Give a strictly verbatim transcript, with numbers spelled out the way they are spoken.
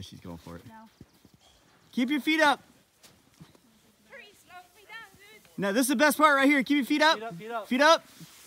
Yeah, she's going for it. No. Keep your feet up. Hurry, slow me down, dude. Now, this is the best part right here. Keep your feet up. Feet up, feet up. Feet up.